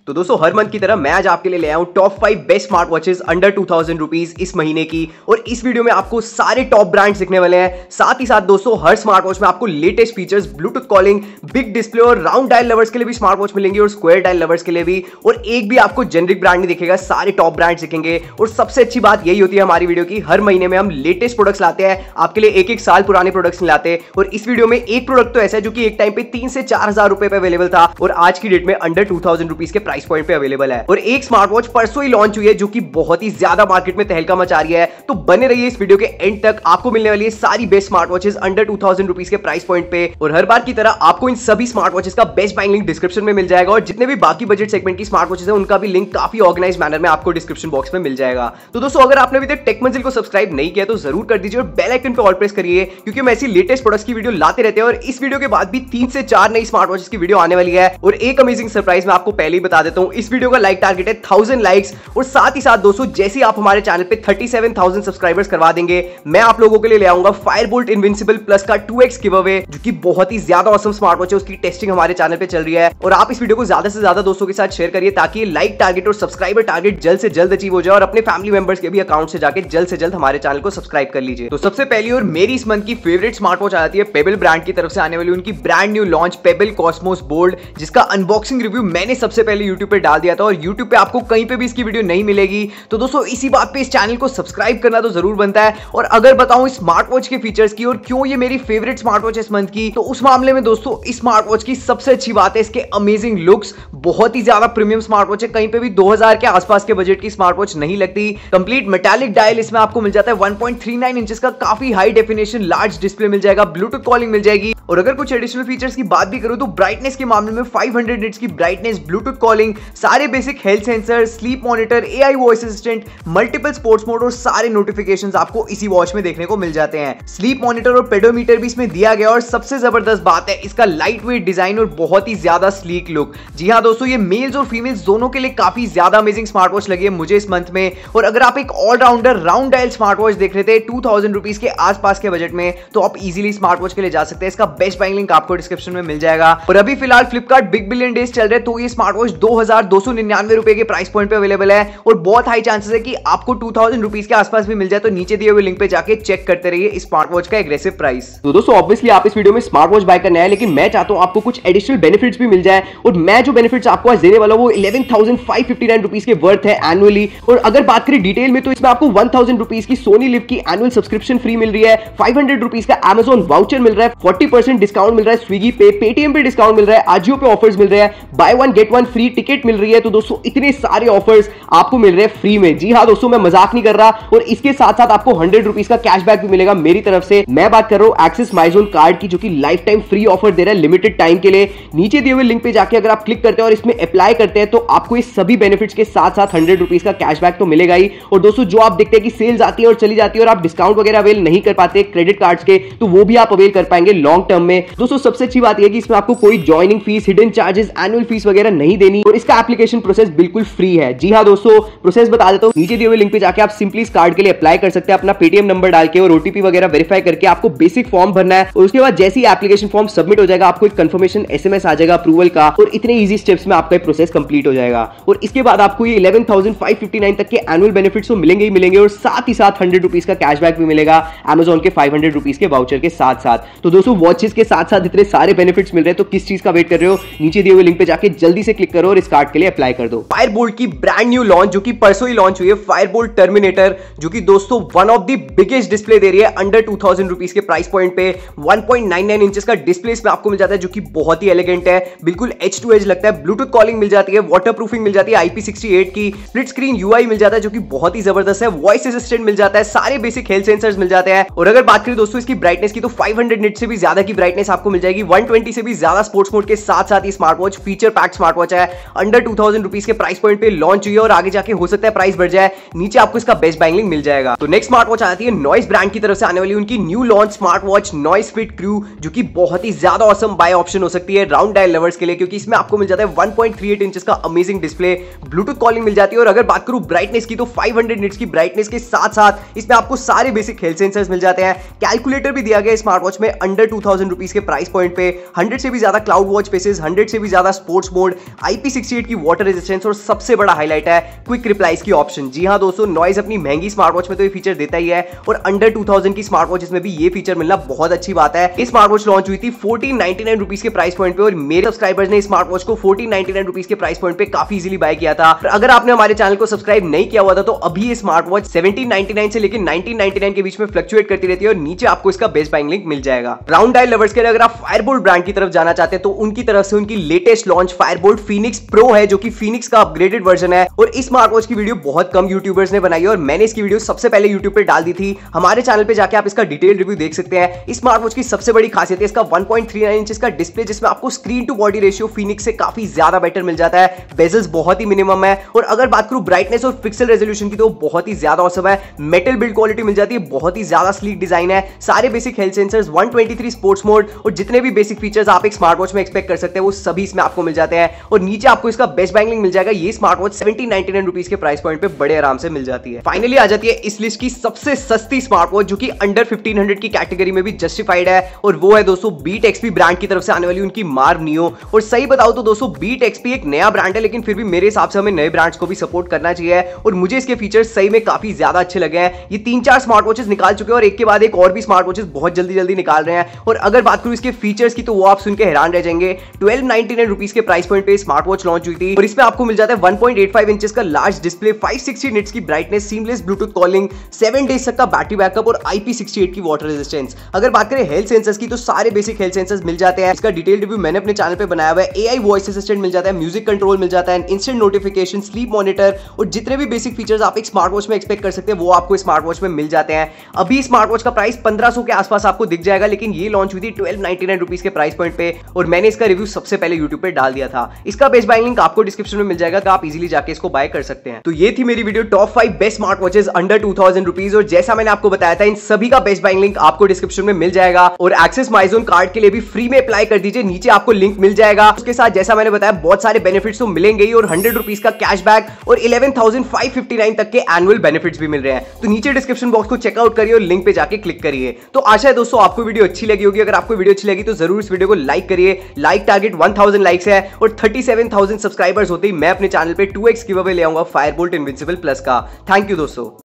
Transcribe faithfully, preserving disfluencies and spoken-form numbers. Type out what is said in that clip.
तो दोस्तों हर मंथ की तरह मैं आज आपके लिए ले आया हूं top five best smart watches under two thousand rupees इस महीने की। और इस वीडियो में आपको सारे टॉप ब्रांड्स दिखने वाले हैं। साथ ही साथ दोस्तों हर स्मार्ट वॉच में आपको latest features, Bluetooth calling, big display और राउंड डायल लवर्स के लिए भी स्मार्ट वॉच मिलेंगे और स्क्वायर डायल लवर्स के लिए भी। और एक भी आपको जेनरिक ब्रांड नहीं दिखेगा, सारे टॉप ब्रांड्स दिखेंगे। और सबसे अच्छी बात यही होती है हमारी वीडियो की, हर महीने में हम लेटेस्ट प्रोडक्ट्स लाते हैं आपके लिए, एक एक साल पुराने प्रोडक्ट्स नहीं लाते। और इस वीडियो में एक प्रोडक्ट तो ऐसा है जो कि एक टाइम पे तीन से चार हजार रुपए पे अवेलेबल था और आज की डेट में अंडर टू थाउजेंड रुपीज के प्राइस पॉइंट पे अवेलेबल है। और एक स्मार्ट वॉच परसों ही लॉन्च हुई है जो कि बहुत ही ज्यादा मार्केट में तहलका मचा रही है। तो बने रहिए इस वीडियो के एंड तक, आपको मिलने वाली है सारी best smart watches under two thousand rupees के प्राइस पॉइंट पे। और हर बार की तरह आपको इन सभी स्मार्ट वॉचेस का बेस्ट बाइंग लिंक डिस्क्रिप्शन में मिल जाएगा और जितने भी बाकी बजट सेगमेंट की स्मार्ट वॉचेस है उनका भी लिंक काफी ऑर्गेनाइज मैनर में आपको डिस्क्रिप्शन बॉक्स में मिल जाएगा। तो दोस्तों अगर आपने अभी तक टेक मंजिल को सब्सक्राइब नहीं किया तो जरूर कर दीजिए और बेल आइकन पे ऑल प्रेस करिए, क्योंकि हम ऐसी लेटेस्ट प्रोडक्ट्स की वीडियो लाते रहते हैं। और इस वीडियो के बाद भी तीन से चार नई स्मार्ट वॉचेस की वीडियो आने वाली है। और एक अमेजिंग सरप्राइज मैं आपको पहले ही बता देता हूं, इस वीडियो का लाइक टारगेट है थाउजेंड लाइक्स। और साथ ही साथ दोस्तों जैसे ही आप हमारे चैनल पे थर्टी सेवन थाउजेंड सब्सक्राइबर्स करवा देंगे, मैं आप लोगों के लिए ले आऊंगा फायरबोल्ट इनविंसिबल प्लस का टू एक्स गिव अवे, जो कि बहुत ही ज्यादा ऑसम स्मार्ट वॉच है। उसकी टेस्टिंग हमारे चैनल पे चल रही है और आप इस वीडियो को ज्यादा से ज्यादा दोस्तों के साथ शेयर करिए ताकि लाइक टारगेट और सब्सक्राइबर टारगेट जल्द से जल्द अचीव हो जाए और अपने फैमिली मेंबर्स के भी अकाउंट से जाकर जल्द से जल्द हमारे चैनल को सब्सक्राइब कर लीजिए। तो सबसे पहली और मेरी इस मंथ की फेवरेट स्मार्ट वॉच आ जाती है पेबल ब्रांड की तरफ से आने वाली उनकी brand new launch Pebble Cosmos Bold, जिसका अनबॉक्सिंग रिव्यू मैंने सबसे पहले यूट्यूब पे डाल दिया था और यूट्यूब पे आपको कहीं पे भी इसकी वीडियो नहीं मिलेगी। तो दोस्तों इसी बात पे इस चैनल को सब्सक्राइब करना तो जरूर बनता है। और अगर बताऊं इस स्मार्ट वॉच के फीचर्स की और क्यों ये मेरी फेवरेट स्मार्ट वॉच है इस मंथ की, तो उस मामले में दोस्तों इस स्मार्ट वॉच की सबसे अच्छी बात है इसके अमेजिंग लुक्स। बहुत ही ज्यादा प्रीमियम स्मार्ट वॉच है, कहीं पे भी दो हजार के आसपास के बजट की स्मार्ट वॉच नहीं लगती। कंप्लीट मेटालिक डायल इसमें आपको मिल जाता है, one point three nine inches का काफी हाई डेफिनेशन लार्ज डिस्प्ले मिल जाएगा, ब्लूटूथ कॉलिंग मिल जाएगी। और अगर कुछ एडिशनल फीचर्स की बात भी करूं तो ब्राइटनेस के मामले में फाइव हंड्रेड निट्स की ब्राइटनेस, ब्लूटूथ कॉलिंग, सारे basic health sensor, sleep monitor, AI voice assistant, multiple sports mode और सारे नोटिफिकेशंस आपको इसी वॉच में देखने को मिल जाते हैं। स्लीप मॉनिटर और पेडोमीटर भी इसमें दिया गया और सबसे जबरदस्त बात है इसका लाइट वेट डिजाइन और बहुत ही ज्यादा स्लीक लुक। जी हां दोस्तों, ये मेल्स और फीमेल्स दोनों के लिए काफी ज्यादा अमेजिंग स्मार्ट वॉच लगी है मुझे इस मंथ में। और अगर आप एक allrounder round dial smart watch देख रहे थे टू थाउजेंड रुपीज के आसपास के बजट में, तो आप इजीली स्मार्ट वॉच के लिए जा सकते हैं। इसका बेस्ट बाइंग लिंक आपको डिस्क्रिप्शन में मिल जाएगा। और अभी फिलहाल फ्लिपकार्ट बिग बिलियन डेज चल रहे हैं, तो ये स्मार्ट वॉच दो हजार दो सौ निन्यानवे रुपए के प्राइस पॉइंट पे अवेलेबल है और बहुत हाई चांसेस है कि आपको टू थाउजेंड रुपीज के आसपास भी मिल जाए। तो नीचे दिए हुए लिंक पे जाके चेक करते रहिए इस स्मार्ट वॉच का एग्रेसिव प्राइस। तो दोस्तों ऑब्वियसली आप इस वीडियो में स्मार्ट वॉच बाय करना है, लेकिन मैं चाहता हूं आपको कुछ एडिशनल बेनिफिट्स भी मिल जाए। और मैं जो बेनिफिट्स आपको आज देने वाला हूं वो eleven thousand five fifty nine rupees के वर्थ है एनुअली। और अगर बात करें डिटेल में तो इसमें आपको वन थाउजेंड रुपीज की सोनी लिव की एनुअल सब्सक्रिप्शन फ्री मिल रही है, फाइव हंड्रेड रुपीज का Amazon वाउचर मिल रहा है, फोर्टी परसेंट डिस्काउंट मिल रहा है स्विगी पे, पेटीएम पे डिस्काउंट मिल रहा है, आजियो पे ऑफर्स मिल रहे हैं, buy one get one free ticket मिल रही है। तो दोस्तों इतने सारे ऑफर्स आपको मिल रहे हैं फ्री में। जी हां दोस्तों, मैं मजाक नहीं कर रहा। और इसके साथ साथ आपको हंड्रेड रुपीज का कैशबैक भी मिलेगा मेरी तरफ से। मैं बात कर रहा हूं एक्सिस माइजोन कार्ड की, जो कि लाइफ टाइम फ्री ऑफर दे रहा है लिमिटेड टाइम के लिए। नीचे दिए हुए लिंक पे जाके अगर आप क्लिक करते हैं और इसमें अप्लाई करते हैं तो आपको इस सभी बेनिफिट्स के साथ साथ हंड्रेड रुपीज का कैशबैक तो मिलेगा ही। और दोस्तों जो आप देखते हैं कि सेल्स आती है और चली जाती है और आप डिस्काउंट वगैरह अवेल नहीं कर पाते क्रेडिट कार्ड्स के, तो वो भी आप अवेल कर पाएंगे लॉन्ग टर्म में। दोस्तों सबसे अच्छी बात यह कि इसमें आपको कोई joining fees, hidden charges, annual fees वगैरह नहीं देनी और इसका एप्लीकेशन प्रोसेस बिल्कुल फ्री है। जी हां दोस्तों, प्रोसेस बता देता हूं, नीचे दिए हुए लिंक पे जाके आप सिंपली इस कार्ड के लिए अप्लाई कर सकते हैं। अपना पेटीएम नंबर डाल के और ओटीपी वगैरह वेरीफाई करके आपको बेसिक फॉर्म भरना है और उसके बाद जैसे ही एप्लीकेशन फॉर्म सबमिट हो जाएगा आपको एक कंफर्मेशन एसएमएस आ जाएगा अप्रूवल का और इतने इजी स्टेप्स में आपका प्रोसेस कंप्लीट हो जाएगा। और इसके बाद आपको ये eleven thousand five fifty nine तक के एनुअल बेनिफिट्स तो मिलेंगे ही मिलेंगे और साथ ही साथ हंड्रेड रुपीज का कैशबैक भी मिलेगा Amazon के फाइव हंड्रेड रुपीज के वाउचर के साथ साथ। तो दोस्तों वॉचेस के साथ साथ इतने सारे बेनिफिट्स मिल रहे हैं, तो किस चीज का वेट कर रहे हो? नीचे दिए हुए लिंक पे जाके जल्दी से क्लिक करो और इस कार्ड के लिए अप्लाई कर दो। फायरबोल्ट की ब्रांड न्यू लॉन्च जो कि परसों ही लॉन्च हुई है, फायरबोल्ट टर्मिनेटर, जो कि दोस्तों one of the biggest display दे रही है अंडर टू थाउजेंड रुपीज के प्राइस पॉइंट पे। One point nine nine inches का डिस्प्ले इसमें आपको मिल जाता है, जो कि बहुत ही एलिगेंट है, बिल्कुल एज टू एज लगता है। ब्लूटूथ कॉलिंग मिल जाती है, वाटर प्रूफिंग मिल जाती है आई पी सिक्सटी एट की, स्प्लिट स्क्रीन यूआई मिल जाता है जो कि बहुत ही जबरदस्त है, वॉइस असिस्टेंट मिल जाता है, सारे बेसिक हेल्थ सेंसर्स मिल जाते हैं। और अगर बात करें दोस्तों इसकी ब्राइटनेस की तो फाइव हंड्रेड निट से भी ज्यादा की ब्राइटनेस आपको मिल जाएगी, वन ट्वेंटी से भी ज्यादा स्पोर्ट्स मोड के साथ साथ ही smart watch feature pack smart watch है, अंडर टू थाउजेंड रुपीज के प्राइस पॉइंट पे लॉन्च हुई है और आगे जाके हो सकता है प्राइस बढ़ जाए। नीचे आपको इसका बेस्ट बाइंग लिंक मिल जाएगा। तो नेक्स्ट स्मार्ट वॉच आती है नॉइस ब्रांड की तरफ से आने वाली उनकी new launch smart watch Noise Fit Crew, जो कि बहुत ही ज्यादा ऑसम बाय ऑप्शन हो सकती है राउंड डायल लवर्स के लिए, क्योंकि इसमें आपको मिल जाता है one point three eight inches का अमेजिंग डिस्प्ले, ब्लूटूथ कॉलिंग मिल जाती है। और अगर बात करूं ब्राइटनेस की तो फाइव हंड्रेड निट्स की ब्राइटनेस के साथ साथ इसमें आपको सारे बेसिक हेल्थ सेंसर्स मिल जाते हैं। कैलकुलेटर भी दिया गया स्मार्ट वॉच में अंडर टू थाउजेंड रुपीज के प्राइस पॉइंट पे, हंड्रेड से भी ज्यादा क्लाउड वॉच फेसेस, हंड्रेड से भी ज्यादा sports mode, I P sixty eight की वाटर रेजिस्टेंस और सबसे बड़ा हाईलाइट है क्विक रिप्लाईज की ऑप्शन। जी हां दोस्तों, नॉइज अपनी महंगी स्मार्ट वॉच में तो ये फीचर देता ही है और अंडर टू थाउजेंड की स्मार्ट वॉचेस में भी ये फीचर मिलना बहुत अच्छी बात है। ये स्मार्ट वॉच लॉन्च हुई थी फोर्टीन नाइनटी नाइन रुपीस के प्राइस पॉइंट पे और मेरे सब्सक्राइबर्स ने स्मार्ट वॉच को फोर्टीन नाइनटी नाइन रुपीस के प्राइस पॉइंट पे काफी इजीली बाय किया था। अगर आपने हमारे चैनल को सब्सक्राइब नहीं किया हुआ था तो अभी ये smart watch seventeen ninety nine से लेकर नाइनटीन नाइनटी नाइन के बीच में फ्लक्चुएट करती रहती है और नीचे आपको इसका बेस्ट बाइंग लिंक मिल जाएगा। राउंड डायल लवर्स के लिए अगर आप फायरबोल्ट ब्रांड की तरफ जाना चाहते हैं तो उनकी तरफ से उनकी latest launch Fireboltt Phoenix Pro है, जो कि फीनिक्स का अपग्रेडेड वर्जन है। और इस स्मार्ट वॉच की वीडियो बहुत कम यूट्यूबर्स ने बनाई है और मैंने इसकी वीडियो सबसे पहले यूट्यूब पे डाल दी थी। हमारे चैनल पे जाके आप इसका डिटेल रिव्यू देख सकते हैं। इस स्मार्ट वॉच की सबसे बड़ी खासियत है इसका one point three nine inch का डिस्प्ले, जिसमें आपको screen to body ratio Phoenix से काफी ज्यादा बेटर मिल जाता है। बेजल्स बहुत ही मिनिमम है और अगर बात करूं ब्राइटनेस और पिक्सल रेजोल्यूशन की तो बहुत ही ज्यादा औसम है। मेटल बिल्ड क्वालिटी मिल जाती है, बहुत ही ज्यादा स्लीक डिजाइन है। सारे basic health sensors, one twenty three sports mode और जितने भी बेसिक फीचर्स आप एक स्मार्ट वॉच में एक्सपेक्ट कर सकते हैं वो सभी इसमें आपको मिल जाते हैं। और नीचे आपको इसका बेस्ट बाइंग लिंक मिल जाएगा। ये smart watch seventeen ninety nine rupees के प्राइस पॉइंट पे बड़े आराम से मिल जाती है। फाइनली आ जाती है इस लिस्ट की सबसे सस्ती स्मार्ट वॉच, जो कि अंडर फिफ्टीन हंड्रेड की कैटेगरी में भी जस्टिफाइड है और वो है दोस्तों बीट एक्सपी ब्रांड की तरफ से आने वाली उनकी मार्व नियो। और सही बताओ तो दोस्तों बीट एक्सपी एक नया ब्रांड है, लेकिन फिर भी मेरे हिसाब से हमें नए ब्रांड्स को भी सपोर्ट करना चाहिए और मुझे इसके फीचर्स सही में काफी ज्यादा अच्छे लगे हैं। ये तीन चार स्मार्ट वॉचेस निकाल चुके हैं और एक के बाद एक और भी स्मार्ट वॉचेस बहुत जल्दी जल्दी निकाल रहे हैं। और अगर बात करूं इसके फीचर्स की तो वो आप सुन के हैरान रह जाएंगे। ट्वेल्व नाइनटी नाइन रुपीस के प्राइस पॉइंट पे स्मार्ट वॉच लॉन्च हुई थी और इसमें आपको मिल जाता है one point eight five inches का large display, five sixty nits की brightness, seamless Bluetooth calling, seven days तक का बैटरी बैकअप और आई पी सिक्सटी एट की वाटर रेजिस्टेंस। अगर बात करें हेल्थ सेंसर्स की तो सारे बेसिक हेल्थ सेंसर्स मिल जाते हैं। इसका डिटेल रिव्यू मैंने अपने चैनल पे बनाया हुआ है। एआई वॉइस असिस्टेंट मिल जाता है, म्यूजिक कंट्रोल मिल जाता है, इंस्टेंट नोटिफिकेशन, स्लीप मॉनिटर और जितने भी बेसिक फीचर्स आप एक स्मार्ट वॉच में एक्सपेक्ट कर सकते हैं वो आपको स्मार्ट वॉच में मिल जाते हैं। अभी स्मार्ट वॉच का प्राइस पंद्रह सौ के आसपास आपको दिख जाएगा, लेकिन ये लॉन्च हुई थी ट्वेल्व नाइनटी नाइन रुपीस के प्राइस पॉइंट पे और मैंने इसका रिव्यू सबसे पहले यूट्यूब पे डाल दिया था। इसका बेस्ट बाइंग लिंक आपको डिस्क्रिप्शन में मिल जाएगा, तो आप इजीली जाके इसको बाय कर सकते हैं। तो ये थी मेरी video top five best smart watches under two thousand rupees और जैसा मैंने आपको बताया था इन सभी का बेस्ट बाइंग लिंक आपको डिस्क्रिप्शन में मिल जाएगा और एक्सेस माइजोन कार्ड के लिए भी फ्री में अप्लाई कर दीजिए, नीचे आपको लिंक मिल जाएगा। उसके साथ जैसा मैंने बताया बहुत सारे बेनिफिट्स तो मिलेंगे ही और हंड्रेड रुपीज का कैशबैक और eleven thousand five fifty nine तक के एनुअल बेनिफिट्स भी मिल रहे हैं। तो नीचे डिस्क्रिप्शन बॉक्स को चेकआउट करिए और लिंक पे जाके क्लिक करिए। तो आशा है दोस्तों आपको वीडियो अच्छी लगी होगी। अगर आपको वीडियो अच्छी लगी तो जरूर इस वीडियो को लाइक करिए। Like target one thousand likes है और थर्टी सेवन थाउजेंड सब्सक्राइबर्स होते ही मैं अपने चैनल पे टू एक्स गिव अवे ले आऊंगा फायरबोल्ट इनविंसिबल प्लस का। थैंक यू दोस्तों।